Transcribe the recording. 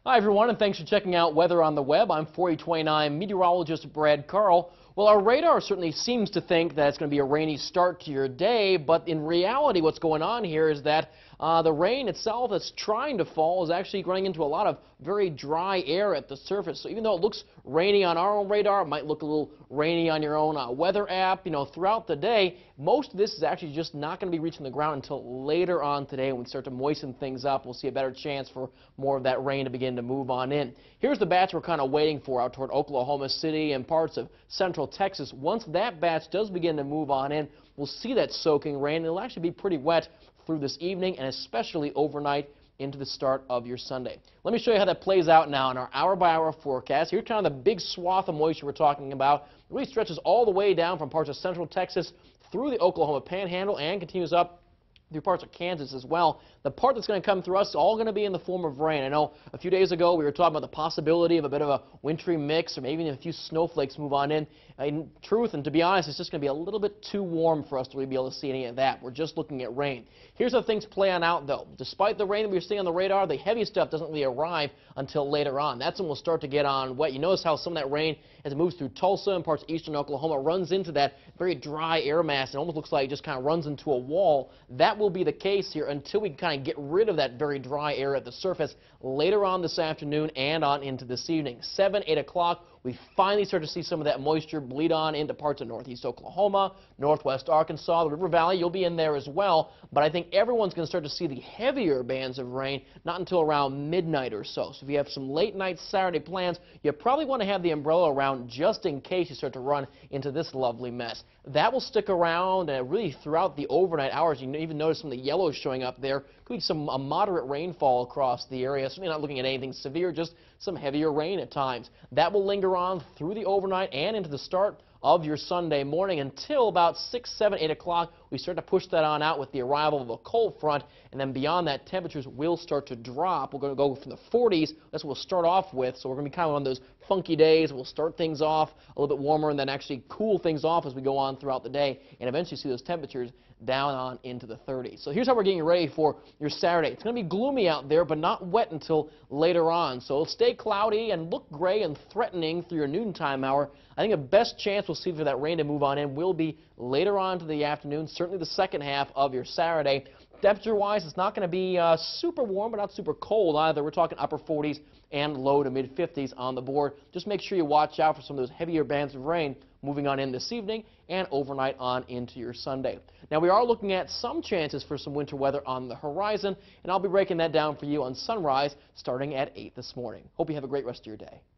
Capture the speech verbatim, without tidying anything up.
Hi everyone, and thanks for checking out Weather on the Web. I'm forty twenty-nine meteorologist Brad Carl. Well, our radar certainly seems to think that it's going to be a rainy start to your day, but in reality what's going on here is that uh, the rain itself that's trying to fall is actually running into a lot of very dry air at the surface. So even though it looks rainy on our own radar, it might look a little rainy on your own uh, weather app, you know, throughout the day, most of this is actually just not going to be reaching the ground until later on today when we start to moisten things up. We'll see a better chance for more of that rain to begin to move on in. Here's the batch we're kind of waiting for out toward Oklahoma City and parts of central Texas. Once that batch does begin to move on in, we'll see that soaking rain. It'll actually be pretty wet through this evening and especially overnight into the start of your Sunday. Let me show you how that plays out now in our hour-by-hour forecast. Here's kind of the big swath of moisture we're talking about. It really stretches all the way down from parts of central Texas through the Oklahoma Panhandle and continues up through parts of Kansas as well. The part that's going to come through us is all going to be in the form of rain. I know a few days ago we were talking about the possibility of a bit of a wintry mix or maybe a few snowflakes move on in. In truth, and to be honest, it's just going to be a little bit too warm for us to really be able to see any of that. We're just looking at rain. Here's how things play on out, though. Despite the rain that we're seeing on the radar, the heavy stuff doesn't really arrive until later on. That's when we'll start to get on wet. You notice how some of that rain, as it moves through Tulsa and parts of eastern Oklahoma, runs into that very dry air mass. It almost looks like it just kind of runs into a wall. That will be the case here until we kind of get rid of that very dry air at the surface later on this afternoon and on into this evening. seven, eight o'clock. We finally start to see some of that moisture bleed on into parts of northeast Oklahoma, northwest Arkansas, the River Valley. You'll be in there as well, but I think everyone's going to start to see the heavier bands of rain not until around midnight or so. So if you have some late night Saturday plans, you probably want to have the umbrella around just in case you start to run into this lovely mess. That will stick around and really throughout the overnight hours. You even notice some of the yellows showing up there. Could be some a moderate rainfall across the area. Certainly not looking at anything severe, just some heavier rain at times. That will linger on through the overnight and into the start of your Sunday morning until about six, seven, eight o'clock. We start to push that on out with the arrival of a cold front, and then beyond that, temperatures will start to drop. We're going to go from the forties. That's what we'll start off with. So we're going to be kind of on those funky days. We'll start things off a little bit warmer and then actually cool things off as we go on throughout the day and eventually see those temperatures down on into the thirties. So here's how we're getting ready for your Saturday. It's going to be gloomy out there, but not wet until later on. So it'll stay cloudy and look gray and threatening through your noontime hour. I think the best chance we'll see for that rain to move on in will be later on to the afternoon, certainly the second half of your Saturday. Temperature-wise, it's not going to be uh, super warm, but not super cold either. We're talking upper forties and low to mid fifties on the board. Just make sure you watch out for some of those heavier bands of rain moving on in this evening and overnight on into your Sunday. Now, we are looking at some chances for some winter weather on the horizon, and I'll be breaking that down for you on Sunrise starting at eight this morning. Hope you have a great rest of your day.